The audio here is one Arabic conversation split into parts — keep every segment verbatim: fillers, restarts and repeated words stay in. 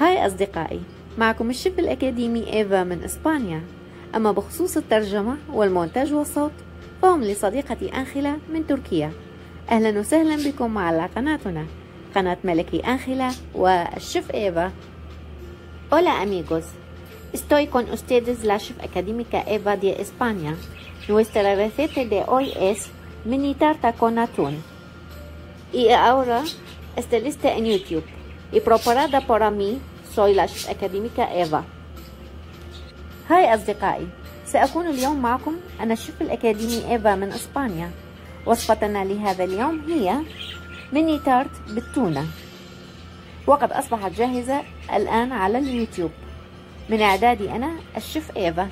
هاي أصدقائي، معكم الشيف الأكاديمي إيفا من إسبانيا. أما بخصوص الترجمة والمونتاج والصوت فهم لصديقتي أنخلة من تركيا. أهلا وسهلا بكم على قناتنا، قناة ملكي أنخلة والشيف إيفا. Hola amigos, estoy con ustedes la chef académica Eva de España. Nuestra receta de hoy es mini tarta con atún. Y ahora está lista en YouTube y preparada para mí. Soy la chef académica إيفا. هاي أصدقائي، سأكون اليوم معكم أنا الشيف الأكاديمي إيفا من إسبانيا. وصفتنا لهذا اليوم هي ميني تارت بالتونة، وقد أصبحت جاهزة الآن على اليوتيوب من إعدادي أنا الشيف إيفا.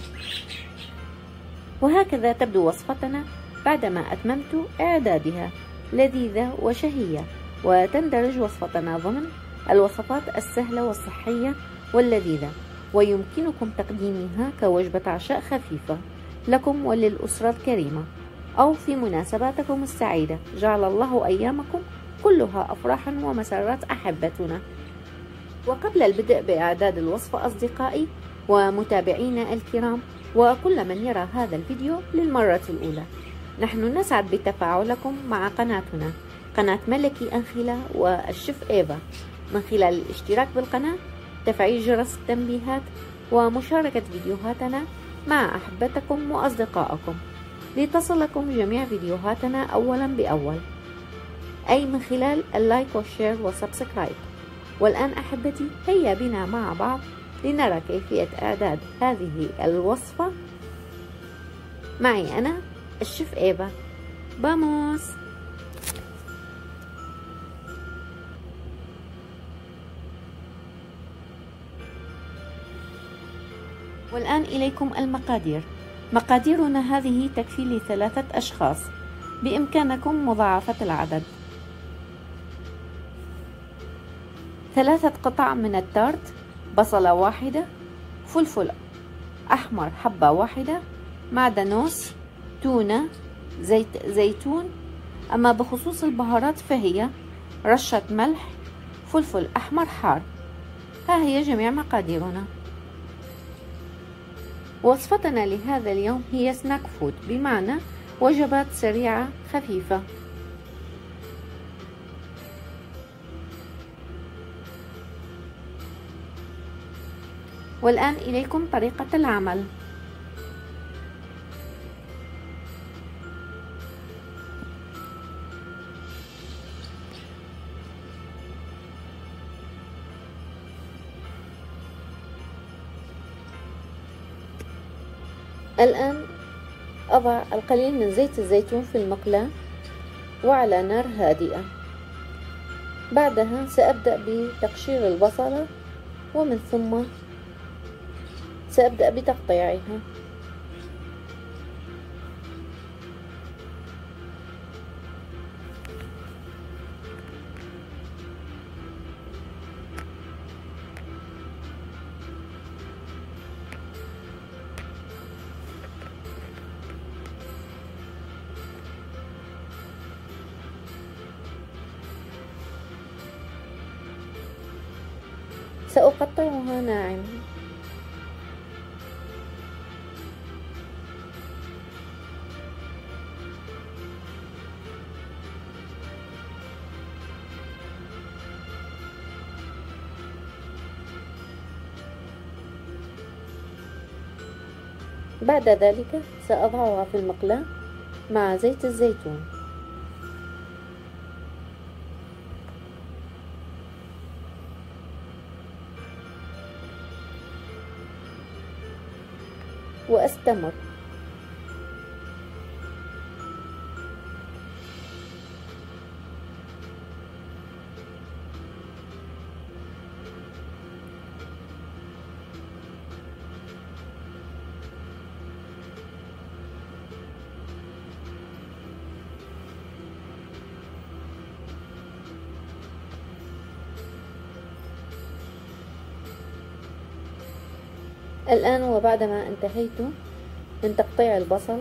وهكذا تبدو وصفتنا بعدما أتممت إعدادها، لذيذة وشهية، وتندرج وصفتنا ضمن الوصفات السهلة والصحية واللذيذة، ويمكنكم تقديمها كوجبة عشاء خفيفة لكم وللأسرة الكريمة، أو في مناسباتكم السعيدة. جعل الله أيامكم كلها أفراحا ومسرات أحبتنا. وقبل البدء بإعداد الوصفة أصدقائي ومتابعينا الكرام وكل من يرى هذا الفيديو للمرة الأولى، نحن نسعد بتفاعلكم مع قناتنا، قناة ملكي أنخلة والشيف إيفا، من خلال الاشتراك بالقناة، تفعيل جرس التنبيهات، ومشاركة فيديوهاتنا مع أحبتكم وأصدقائكم لتصلكم جميع فيديوهاتنا أولا بأول، أي من خلال اللايك والشير والسبسكرايب. والآن أحبتي، هيا بنا مع بعض لنرى كيفية إعداد هذه الوصفة معي أنا الشيف إيفا. باموس! والآن إليكم المقادير. مقاديرنا هذه تكفي لثلاثة أشخاص، بإمكانكم مضاعفة العدد. ثلاثة قطع من التارت، بصلة واحدة، فلفل أحمر حبة واحدة، معدنوس، تونة، زيت زيتون. أما بخصوص البهارات فهي رشة ملح، فلفل أحمر حار. ها هي جميع مقاديرنا. وصفتنا لهذا اليوم هي سناك فود، بمعنى وجبات سريعة خفيفة. والآن إليكم طريقة العمل. الآن أضع القليل من زيت الزيتون في المقلاة وعلى نار هادئة. بعدها سأبدأ بتقشير البصلة، ومن ثم سأبدأ بتقطيعها. سأقطعها ناعم. بعد ذلك سأضعها في المقلاة مع زيت الزيتون. وأستمر. الآن وبعدما انتهيت من تقطيع البصل،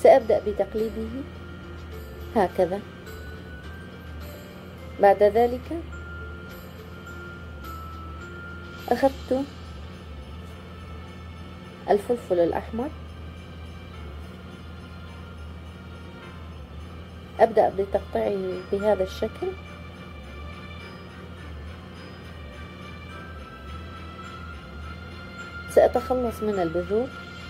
سأبدأ بتقليبه هكذا. بعد ذلك أخذت الفلفل الأحمر، أبدأ بتقطيعه بهذا الشكل، سأتخلص من البذور،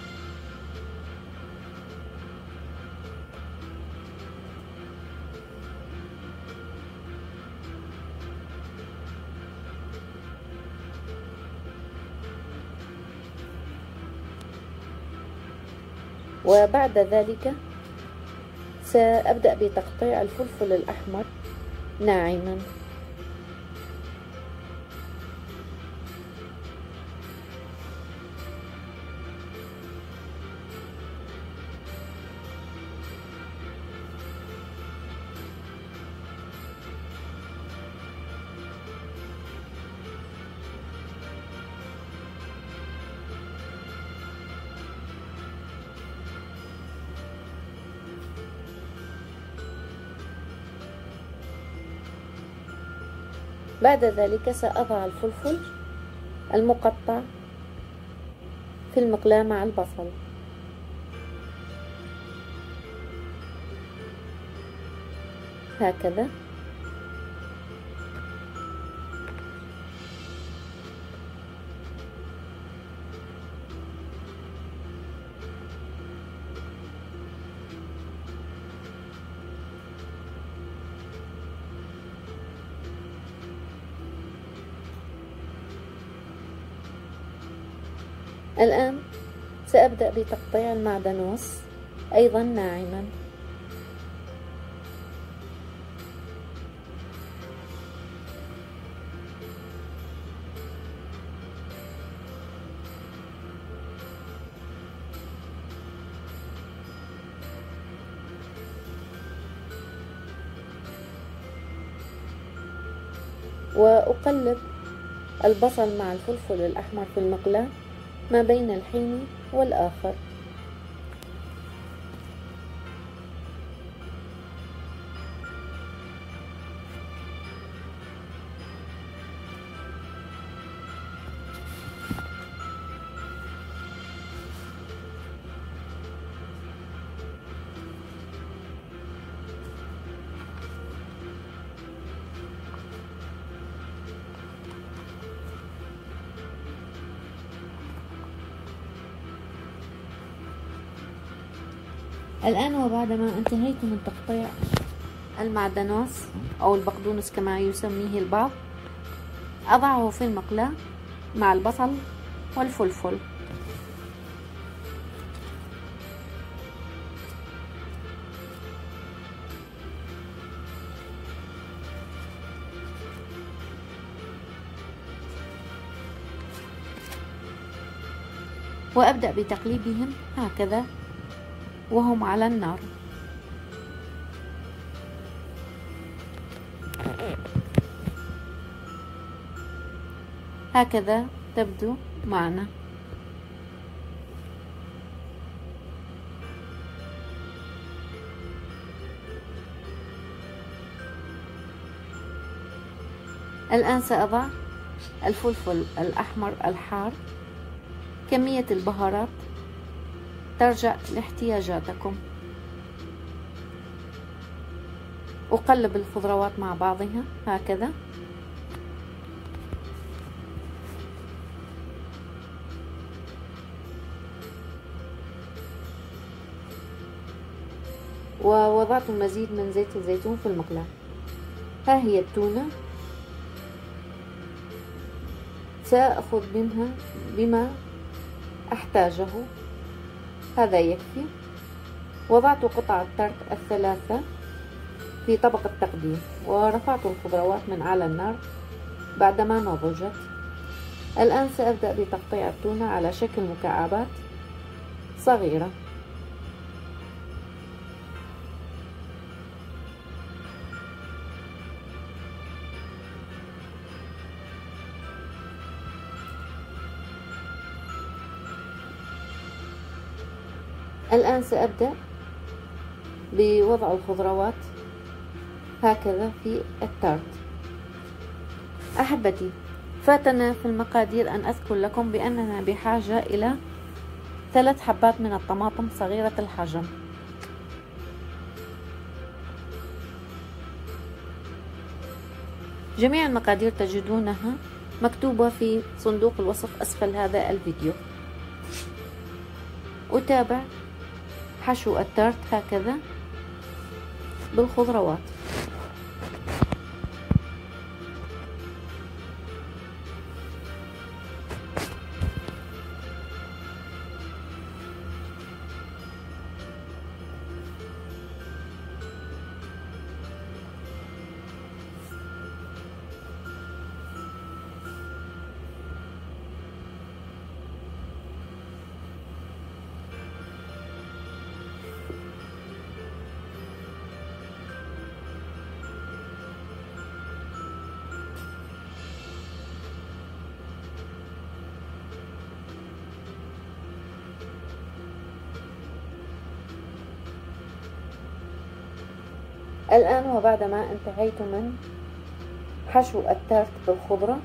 وبعد ذلك سأبدأ بتقطيع الفلفل الأحمر ناعما. بعد ذلك سأضع الفلفل المقطع في المقلاة مع البصل، هكذا. الآن سأبدأ بتقطيع المعدنوس أيضا ناعما. وأقلب البصل مع الفلفل الأحمر في المقلاة ما بين الحين والآخر. الآن وبعدما انتهيت من تقطيع المعدنوس أو البقدونس كما يسميه البعض، أضعه في المقلاة مع البصل والفلفل. وأبدأ بتقليبهم هكذا وهم على النار. هكذا تبدو معنا. الآن سأضع الفلفل الأحمر الحار، كمية البهارات ترجع لاحتياجاتكم. أقلب الخضروات مع بعضها هكذا. ووضعت مزيد من زيت الزيتون في المقلاة. ها هي التونة، سأخذ منها بما أحتاجه، هذا يكفي. وضعت قطع الترك الثلاثة في طبق التقديم، ورفعت الخضروات من على النار بعدما نضجت. الآن سأبدأ بتقطيع التونة على شكل مكعبات صغيرة. الآن سأبدأ بوضع الخضروات هكذا في التارت. أحبتي، فاتنا في المقادير أن أذكر لكم بأننا بحاجة إلى ثلاث حبات من الطماطم صغيرة الحجم، جميع المقادير تجدونها مكتوبة في صندوق الوصف أسفل هذا الفيديو. أتابع حشو التارت هكذا بالخضروات. الآن وبعدما انتهيت من حشو التارت بالخضرة،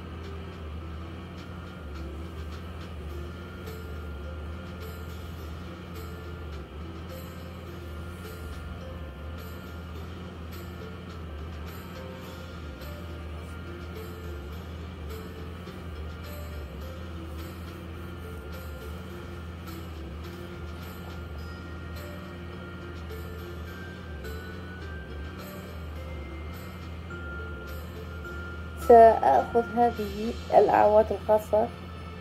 سأخذ هذه الأعواد الخاصة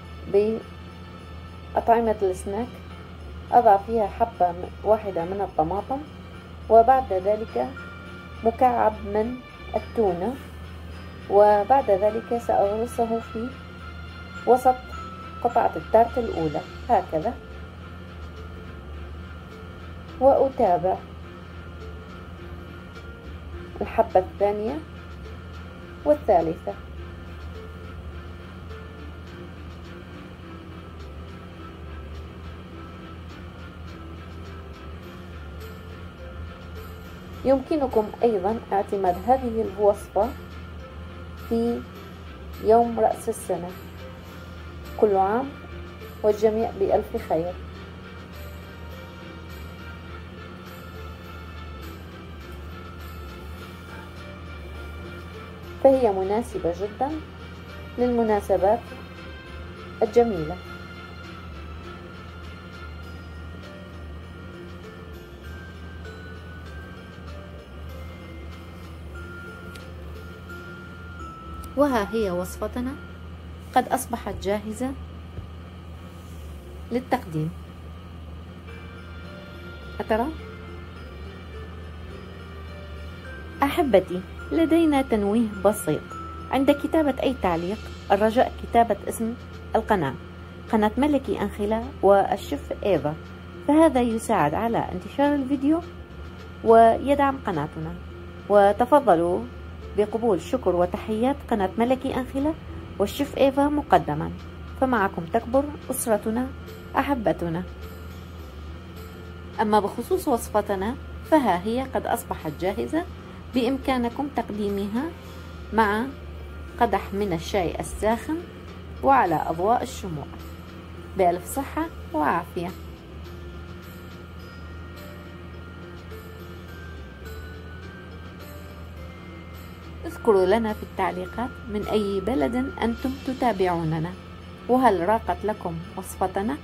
بأطعمة السناك، أضع فيها حبة واحدة من الطماطم، وبعد ذلك مكعب من التونة، وبعد ذلك سأغرسه في وسط قطعة التارت الأولى هكذا، وأتابع الحبة الثانية والثالثة. يمكنكم أيضا اعتماد هذه الوصفة في يوم رأس السنة. كل عام والجميع بألف خير. فهي مناسبة جدا للمناسبات الجميلة. وها هي وصفتنا قد أصبحت جاهزة للتقديم. أترى؟ أحبتي، لدينا تنويه بسيط عند كتابة أي تعليق، الرجاء كتابة اسم القناة، قناة ملكي أنخلة والشيف إيفا، فهذا يساعد على انتشار الفيديو ويدعم قناتنا. وتفضلوا بقبول شكر وتحيات قناة ملكي أنخلة والشيف إيفا مقدما، فمعكم تكبر أسرتنا أحبتنا. أما بخصوص وصفتنا فها هي قد أصبحت جاهزة، بإمكانكم تقديمها مع قدح من الشاي الساخن وعلى أضواء الشموع. بألف صحة وعافية. اذكروا لنا في التعليقات من أي بلد أنتم تتابعوننا، وهل راقت لكم وصفتنا؟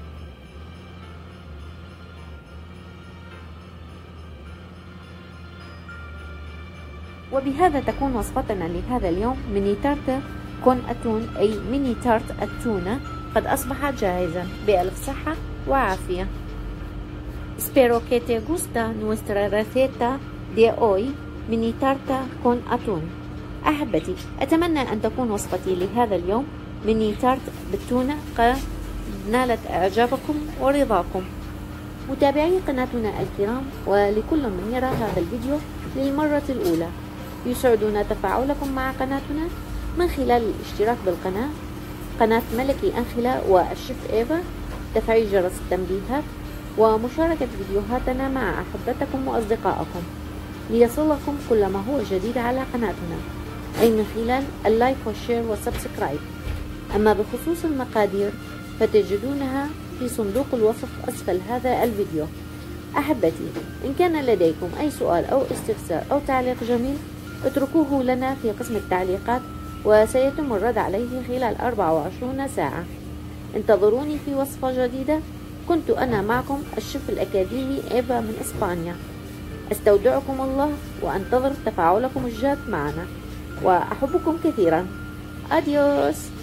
وبهذا تكون وصفتنا لهذا اليوم، ميني تارت كون أتون، أي ميني تارت التونة، قد أصبح جاهزا. بألف صحة وعافية. Espero que te gusta nuestra receta de hoy, ميني تارت كون أتون. أحبتي، أتمنى أن تكون وصفتي لهذا اليوم ميني تارت بالتونة قد نالت إعجابكم ورضاكم. متابعي قناتنا الكرام، ولكل من يرى هذا الفيديو للمرة الأولى، يسعدنا تفاعلكم مع قناتنا من خلال الاشتراك بالقناة، قناة ملكي أنخلة والشيف إيفا، تفعيل جرس التنبيهات، ومشاركة فيديوهاتنا مع أحبتكم وأصدقائكم ليصلكم كل ما هو جديد على قناتنا، أي من خلال اللايك والشير والسبسكرايب. أما بخصوص المقادير فتجدونها في صندوق الوصف أسفل هذا الفيديو. أحبتي، إن كان لديكم أي سؤال أو استفسار أو تعليق جميل اتركوه لنا في قسم التعليقات وسيتم الرد عليه خلال أربع وعشرين ساعة. انتظروني في وصفة جديدة. كنت أنا معكم الشيف الأكاديمي إيفا من إسبانيا. استودعكم الله وأنتظر تفاعلكم الجاد معنا، وأحبكم كثيرا. أديوس.